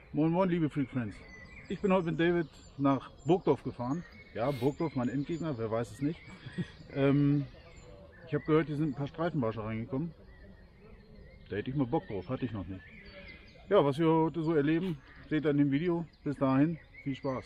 Moin Moin liebe Freak Friends. Ich bin heute mit David nach Burgdorf gefahren. Ja, Burgdorf, mein Endgegner, wer weiß es nicht. Ich habe gehört, hier sind ein paar Streifenbarsche reingekommen. Da hätte ich mal Bock drauf, hatte ich noch nicht. Ja, was wir heute so erleben, seht ihr in dem Video. Bis dahin, viel Spaß.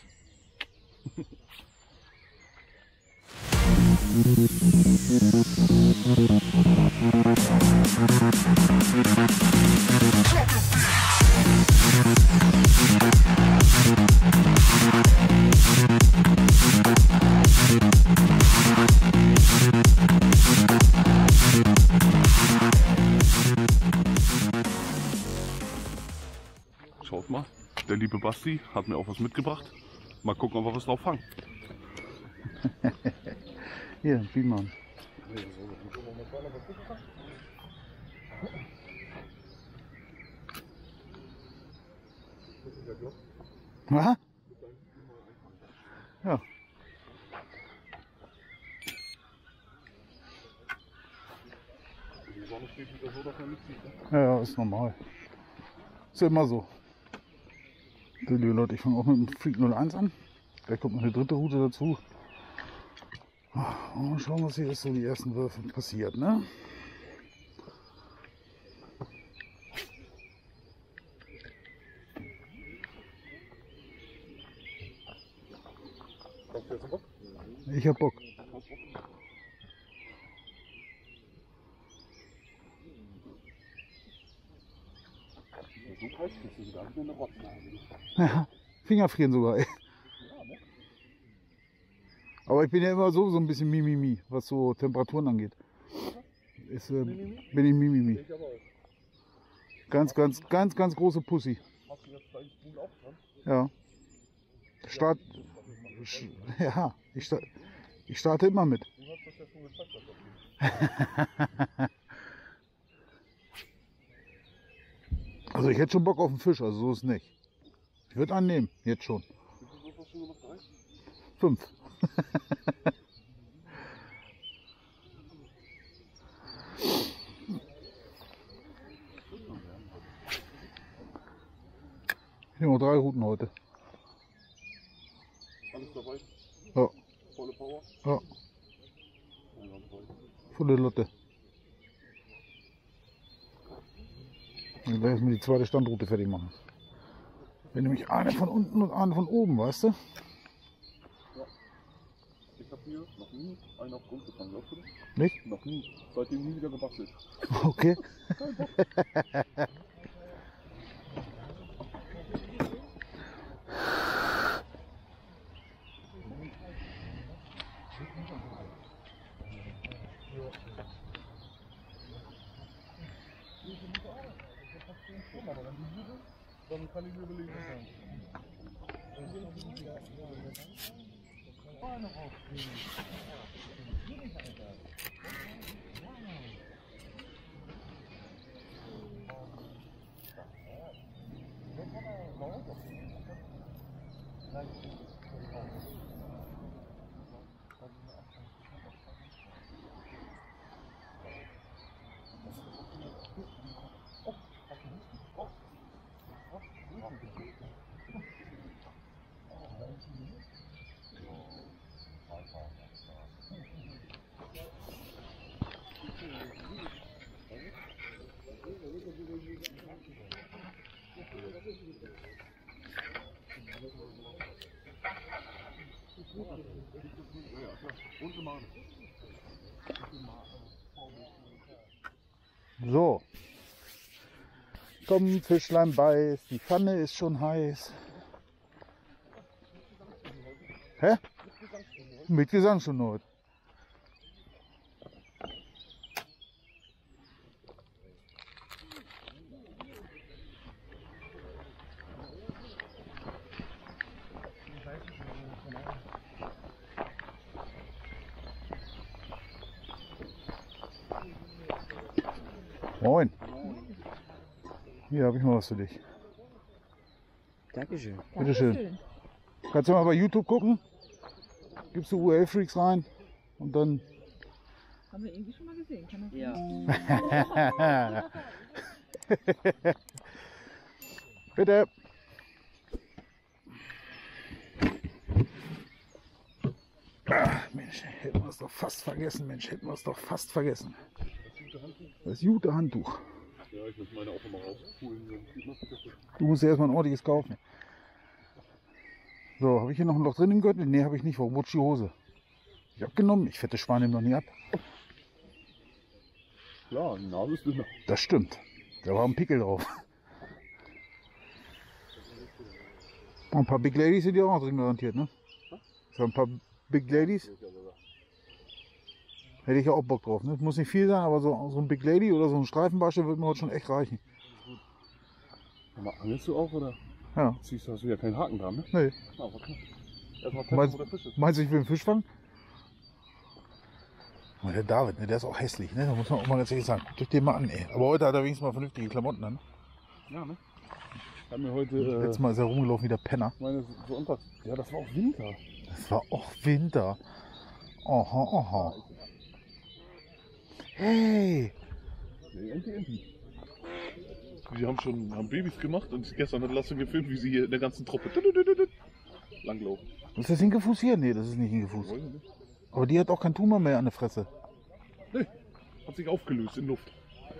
Schaut mal, der liebe Basti hat mir auch was mitgebracht. Mal gucken, ob wir was drauf fangen. Hier, Bienmann. Aha. Ja. Die Sonne steht wieder so, dass man nicht sieht. Ja, ist normal. Ist ja immer so. So, liebe Leute, ich fange auch mit dem Freak 01 an. Gleich kommt noch eine dritte Route dazu. Und mal schauen, was hier ist, so die ersten Würfe passiert, ne? Hast du jetzt Bock? Ich hab Bock. So kalt kriegst du wieder eine Rotznase. Ja, Finger frieren sogar, ey. Aber ich bin ja immer so ein bisschen Mimimi, was so Temperaturen angeht. Ist, bin ich Mimimi. Ich aber auch. Ganz große Pussy. Hast du jetzt deinen Stuhl auch dran? Ja. Ja, ich starte immer mit. Du hast das ja schon gesagt, Also ich hätte schon Bock auf einen Fisch, also so ist nicht. Ich würde annehmen, jetzt schon. Wie viel hast du gemacht? 5. Ich nehme noch 3 Routen heute. Alles dabei? Ja, Volle Power? ja, Ja, ganz voll. volle Lotte. Ich werde jetzt mal die zweite Standroute fertig machen. Wenn nämlich eine von unten und eine von oben, weißt du? Ja. Ich habe hier noch nie einen auf Grund gefangen, glaubst du das? Nicht? Noch nie. Seitdem nie wieder gebastelt. Okay. Dann kann ich mir überlegen, So. Komm, Fischlein beiß, die Pfanne ist schon heiß. Hä? Mit Gesangsstunde heute. Moin. Hier habe ich mal was für dich. Dankeschön. Bitteschön. Kannst du mal bei YouTube gucken? Gibst du UL Freaks rein und dann. Haben wir irgendwie schon mal gesehen, kann das Ja. sein? Bitte. Mensch, hätten wir es doch fast vergessen, Mensch, hätten wir es doch fast vergessen. Das gute Handtuch. Ja, ich muss meine auch immer rausholen. Du musst ja erstmal ein ordentliches kaufen. So, habe ich hier noch ein Loch drin im Gürtel? Ne, habe ich nicht. Warum rutscht die Hose? Ich habe genommen. Ich fette Schweine noch nie ab. Klar, die Nase ist dünner. Das stimmt. Da war ein Pickel drauf. Und ein paar Big Ladies sind ja auch noch drin garantiert, ne? So ein paar Big Ladies. Hätte ich ja auch Bock drauf, ne? Muss nicht viel sein, aber so ein Big Lady oder so ein Streifenbarsche würde mir heute schon echt reichen. Aber angelst du auch, oder? Ja. Siehst du, hast du ja keinen Haken dran, ne? Nee. Ah, warte. Erstmal testen, Meinst, wo der Fisch ist. meinst du, ich will einen Fisch fangen? Oh, der David, ne, der ist auch hässlich, ne? Da muss man auch mal ganz ehrlich sagen. Guckt euch den mal an, ey. Aber heute hat er wenigstens mal vernünftige Klamotten an. Ja, ne? Hat mir heute. Letztes Mal ist er rumgelaufen wie der Penner. Meine Sonntag. Ja, das war auch Winter. Das war auch Winter. Aha, aha. Hey! Nee, Enti. Die haben Babys gemacht und gestern hat Lasse gefilmt, wie sie hier in der ganzen Truppe langlaufen. Ist das Hingefuß hier? Nee, das ist nicht Hingefuß. Aber die hat auch kein Tumor mehr an der Fresse. Nee, hat sich aufgelöst in Luft.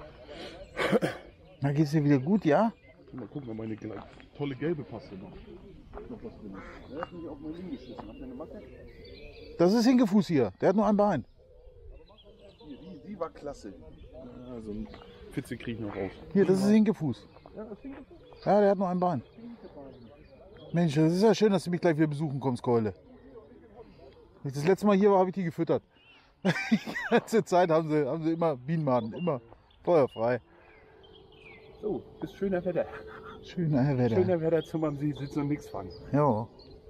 Na, geht's dir wieder gut, ja? Mal gucken, ob meine tolle gelbe Paste noch was drin ist. Der hat mich auf mein Ding geschissen. Habt ihr eine Macke? Das ist Hingefuß hier. Der hat nur ein Bein. Die war klasse. Ja, so ein Fitze krieg ich noch raus. Hier, das ist Hingefuß. Ja, das Ding ist Ja, der hat nur ein Bein. Mensch, das ist ja schön, dass du mich gleich wieder besuchen kommst, Keule. Als ich das letzte Mal hier war, habe ich die gefüttert. Die ganze Zeit haben sie immer Bienenmaden, immer feuerfrei. so, ist schöner Wetter. Schöner Wetter. Schöner Wetter zum am See sitzen und nichts fangen. Ja.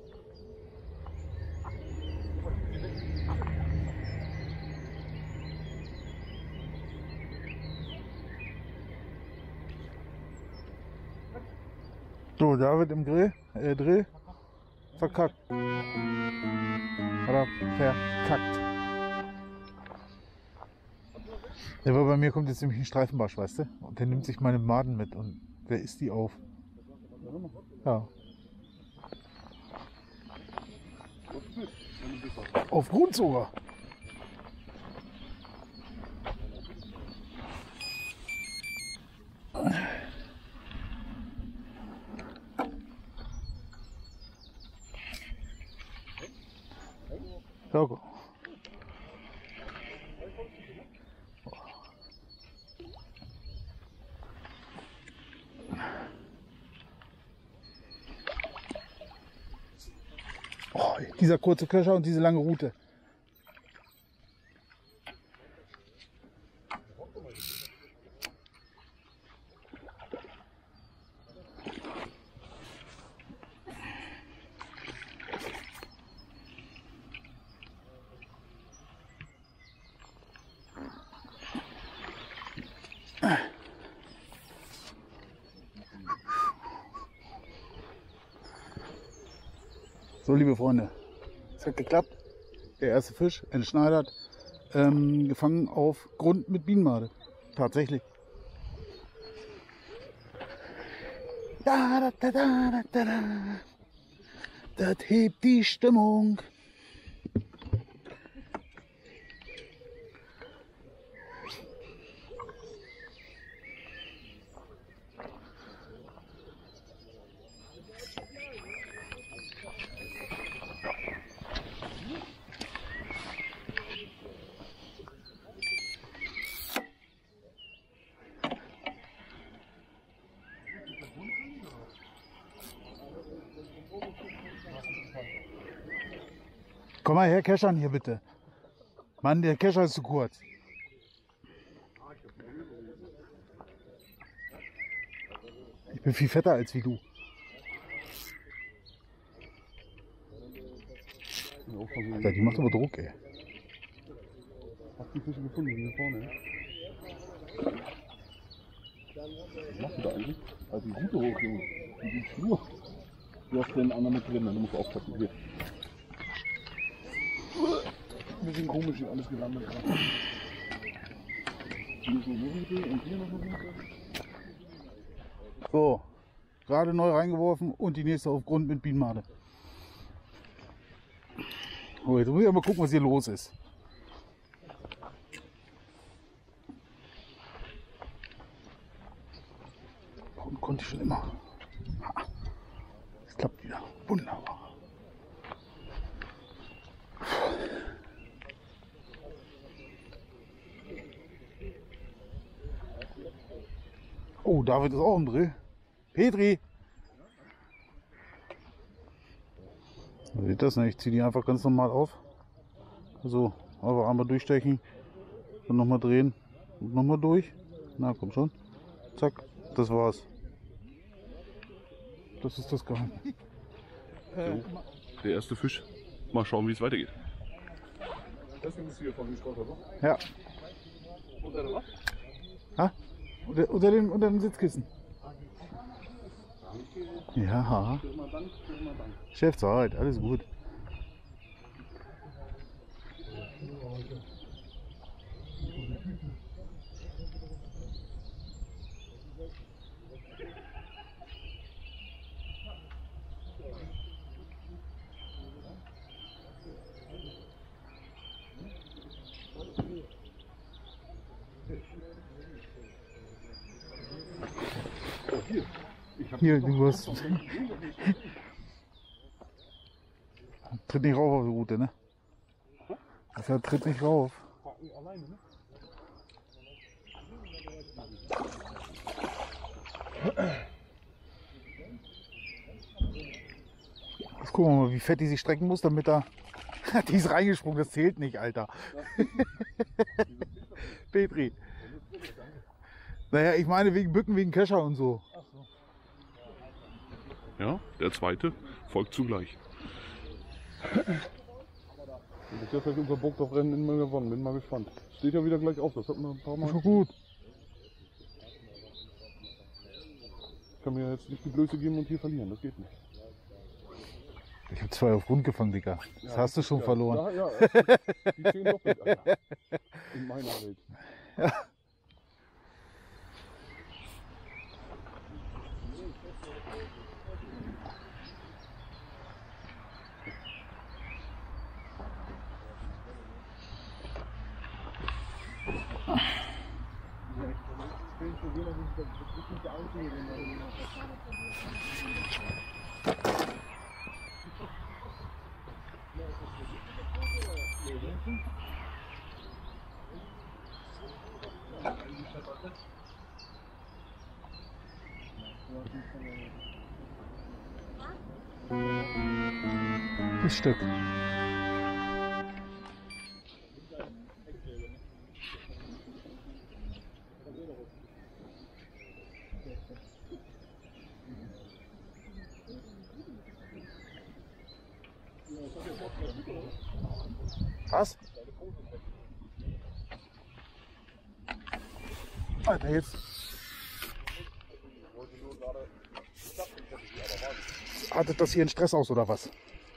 So, David im Drill verkackt. Oder verkackt. Ja, aber bei mir kommt jetzt nämlich ein Streifenbarsch, weißt du? Und der nimmt sich meine Maden mit und wer isst die auf? Ja. Auf Grund sogar. Ja, gut. Oh, dieser kurze Köcher und diese lange Rute. So, liebe Freunde, es hat geklappt. Der erste Fisch, entschneidert, gefangen auf Grund mit Bienenmade. Tatsächlich. Da, da, da, da, da, da. Das hebt die Stimmung. Komm mal her, Keschern hier bitte. Mann, der Kescher ist zu kurz. Ich bin viel fetter als wie du. Ja, die macht aber Druck, ey. Hast du die Fische gefunden, hier vorne? Was machst du da eigentlich? Also die Rute hoch, Junge. Die Schnur. Du hast den anderen mit drin, dann musst du aufpassen. Hier. Ein bisschen komisch hier alles gelandet. Hier ist noch eine Rute und hier noch eine Rute. So, gerade neu reingeworfen und die nächste auf Grund mit Bienenmade. Oh, jetzt muss ich mal gucken, was hier los ist. Warum konnte ich schon immer? Es klappt wieder. Wunderbar. Oh, David ist auch im Drill. Petri! Seht das nicht? Ich ziehe die einfach ganz normal auf. Also einfach einmal durchstechen, dann nochmal drehen und nochmal durch. Na komm schon. Zack, das war's. Das ist das Geheimnis. Der erste Fisch. Mal schauen, wie es weitergeht. Das ist hier von Schrott, oder? Ja. Unter was? Ha? Unter dem Sitzkissen. Ja. Chefzeit, alles gut. Hier, du hast. Tritt nicht rauf auf die Route, ne? Das tritt nicht rauf. Jetzt gucken wir mal, wie fett die sich strecken muss, damit er. Die ist reingesprungen, das zählt nicht, Alter. Petri. Naja, ich meine wegen Bücken, wegen Kescher und so. Ja, der zweite folgt zugleich. Bis jetzt hat unser Burgdorf-Rennen immer gewonnen. Bin mal gespannt. Steht ja wieder gleich auf. Das hat man ein paar Mal. Ist schon gut. Ich kann mir jetzt nicht die Blöße geben und hier verlieren. Das geht nicht. Ich habe 2 auf Grund gefangen, Digga. Das Ja, hast du schon verloren. Ja. Die 10 doppelt, Alter. In meiner Welt. Das Stück. Was? Alter, jetzt. Artet das hier einen Stress aus oder was?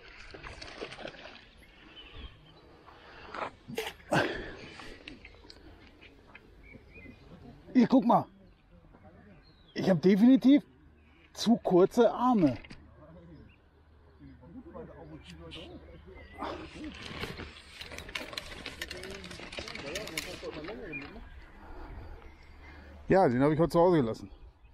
Hier, guck mal. Ich habe definitiv zu kurze Arme. Ja, den habe ich heute zu Hause gelassen.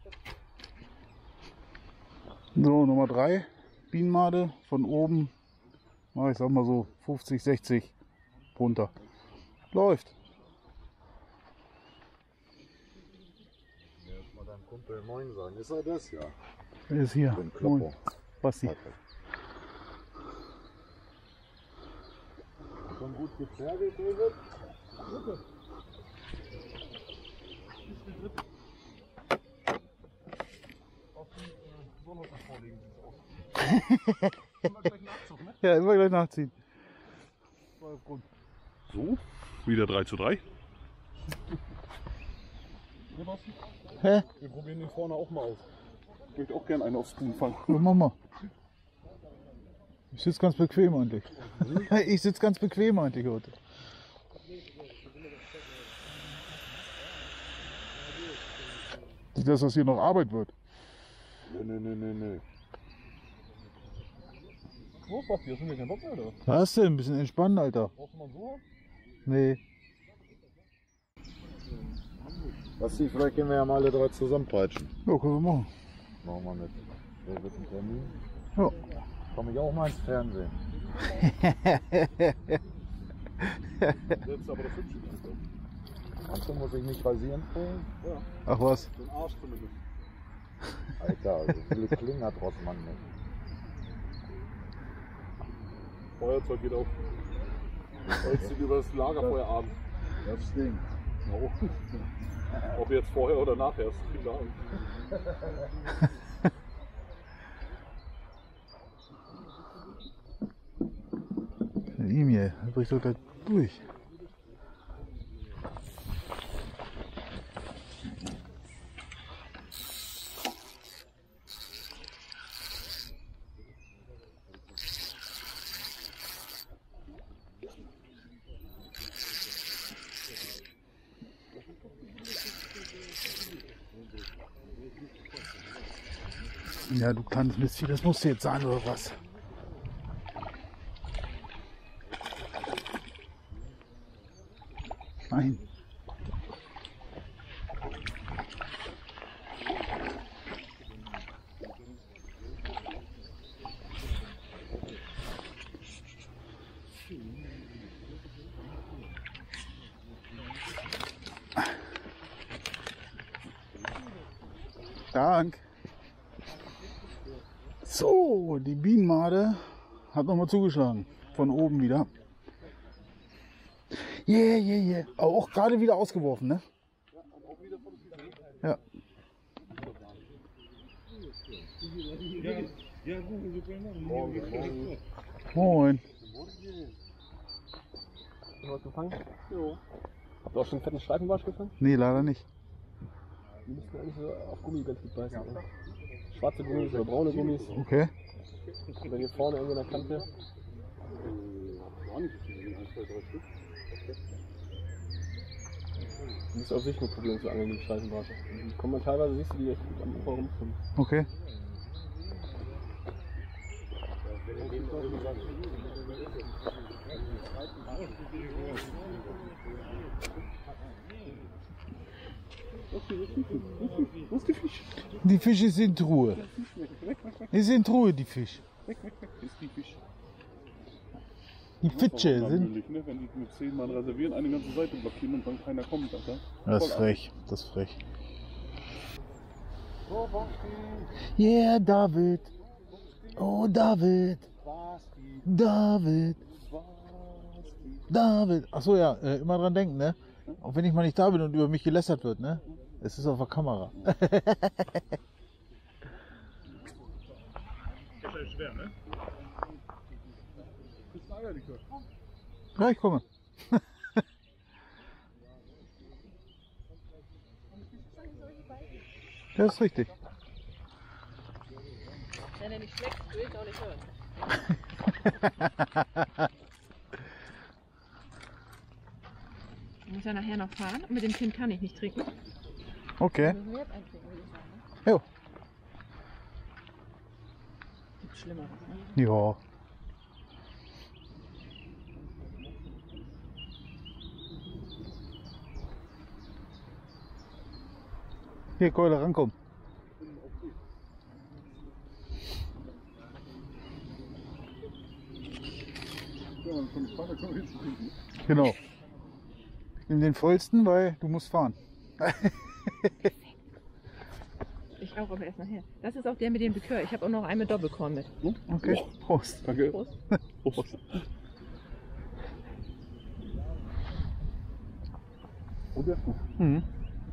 So, Nummer 3. Bienenmade von oben. Ich sag mal so 50, 60 runter. Läuft. Jetzt mal deinem Kumpel Moin sagen. Ist er das? Ja. Er ist hier. Den Moin. Klopper. Basti. Schon gut gefährdet, David? Ja, immer gleich nachziehen. So, wieder 3:3. Hä? Wir probieren den vorne auch mal aus. Ich möchte auch gerne einen aufs Spoon fangen. Was machen wir? Ich sitze ganz bequem eigentlich. Ich sitze ganz bequem eigentlich heute. Nicht, dass das hier noch Arbeit wird. Nee. los, Basti? Hast du mir keinen Bock mehr, oder? Was denn? Ein bisschen entspannen, Alter. Brauchst du mal so? Nee. Basti, vielleicht gehen wir ja mal alle drei zusammenpeitschen. Ja, können wir machen. Machen wir mit. Wer wird ein Termin? Ja. Komme ich auch mal ins Fernsehen. Setzt aber das Hübsche dran. Meinst du, muss ich mich rasieren vorher? Ach was? Den Arsch zumindest. Alter, so viele Klingen hat Rossmann nicht. Feuerzeug geht auf. Holz sieht über das Lagerfeuer abends. Das Ding. Ob jetzt vorher oder nachher, ist egal. Emil, da bricht doch gleich durch. Ja, du kleines Mistvieh, das musst du jetzt sein, oder was? Nein. Dank. So, die Bienenmade hat nochmal zugeschlagen. Von oben wieder. Yeah. Auch gerade wieder ausgeworfen, ne? Ja. Moin. Hast du was gefangen? Jo. Habt ihr auch schon einen fetten Streifenbarsch gefangen? Nee, leider nicht. Die müssten eigentlich so auf Gummi ganz gut beißen. Oder? Schwarze Gummis oder braune Gummis. Okay. Und dann hier vorne irgendwo an der Kante. Du musst auf sich nur probieren zu angeln, die Streifenbarsche. Die kommen dann teilweise, siehst du die echt gut am Ufer rumschwimmen. Okay. Wo ist die Fisch? Die Fische sind Truhe. Die sind Truhe, die Fische. Weg. Ist die Fisch. Die Fische sind. Natürlich, ne? Wenn die mit 10 Mann reservieren, eine ganze Seite blockieren und dann keiner kommt, Alter. Das ist frech. Das ist frech. Yeah, David. Oh, David. David. Achso, ja, immer dran denken, ne? Auch wenn ich mal nicht da bin und über mich gelästert wird, ne? Es ist auf der Kamera. Das ist schwer, ne? Das ist Eierlikör. Ja, ich komme. Das ist richtig. Wenn er nicht schmeckt, will ich auch nicht hören. Ich muss ja nachher noch fahren und mit dem Kind kann ich nicht trinken. Okay. Müssen wir jetzt eintrinken, würde ich sagen. Ne? Jo. Gibt Schlimmeres, ne? Ja. Hier, Keule, rankommen. Genau. Ich nehme den vollsten, weil du musst fahren. Ich auch, aber erst nachher. Das ist auch der mit dem Likör. Ich habe auch noch einen mit Doppelkorn mit. Okay, Prost. Danke. Prost. Prost. Und der ist gut. Mhm.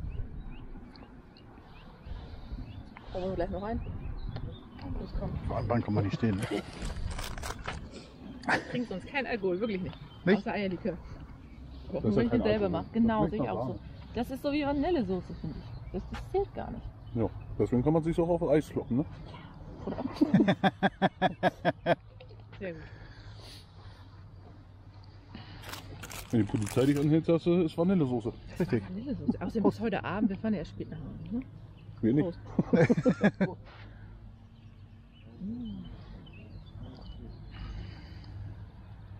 Brauchen wir gleich noch einen? Los, komm. Wann kann man nicht stehen? Ne? Trink sonst kein Alkohol, wirklich nicht. Nicht? Außer Eierlikör. Aber Das ist nur wenn ja ich kein den selber Alkohol. mache. Genau, Das sehe ich schmeckt auch nach so. Das ist so wie Vanillesoße, finde ich. Das zählt gar nicht. Ja, deswegen kann man sich auch auf Eis kloppen, ne? Oder auch Sehr gut. Wenn die Polizei dich anhält, sagst du, ist Vanillesoße. Richtig. Vanillesoße. Außerdem bis heute Abend, wir fahren ja erst spät nach Hause. Ne? Wir nicht. Prost.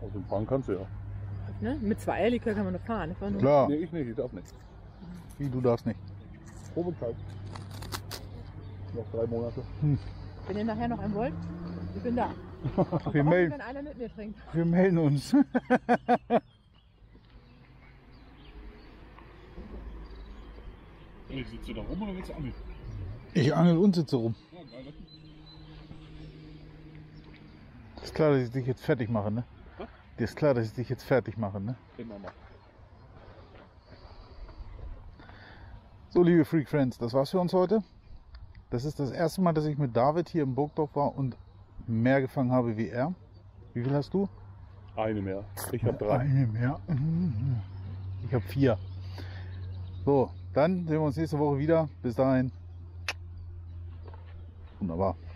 Auf dem Fahren kannst du ja. Ne? Mit 2 Likör kann man noch fahren. Das war nur Klar, Nee, ich nicht, ich darf nicht. wie du darfst nicht. Probezeit. Noch 3 Monate. Wenn ihr nachher noch einen wollt, ich bin da. Wir Auch melden, wenn einer mit mir trinkt. wir melden uns. Ich sitze da rum oder willst du angeln? Ich angel und sitze rum. Ja, geil. Ist klar, dass ich dich jetzt fertig mache, ne? Was? Dir ist klar, dass ich dich jetzt fertig mache, ne? Kennen wir mal. So, liebe Freak Friends, das war's für uns heute. Das ist das erste Mal, dass ich mit David hier im Burgdorf war und mehr gefangen habe wie er. Wie viel hast du? Eine mehr. Ich habe 3. Eine mehr. Ich habe 4. So, dann sehen wir uns nächste Woche wieder. Bis dahin. Wunderbar.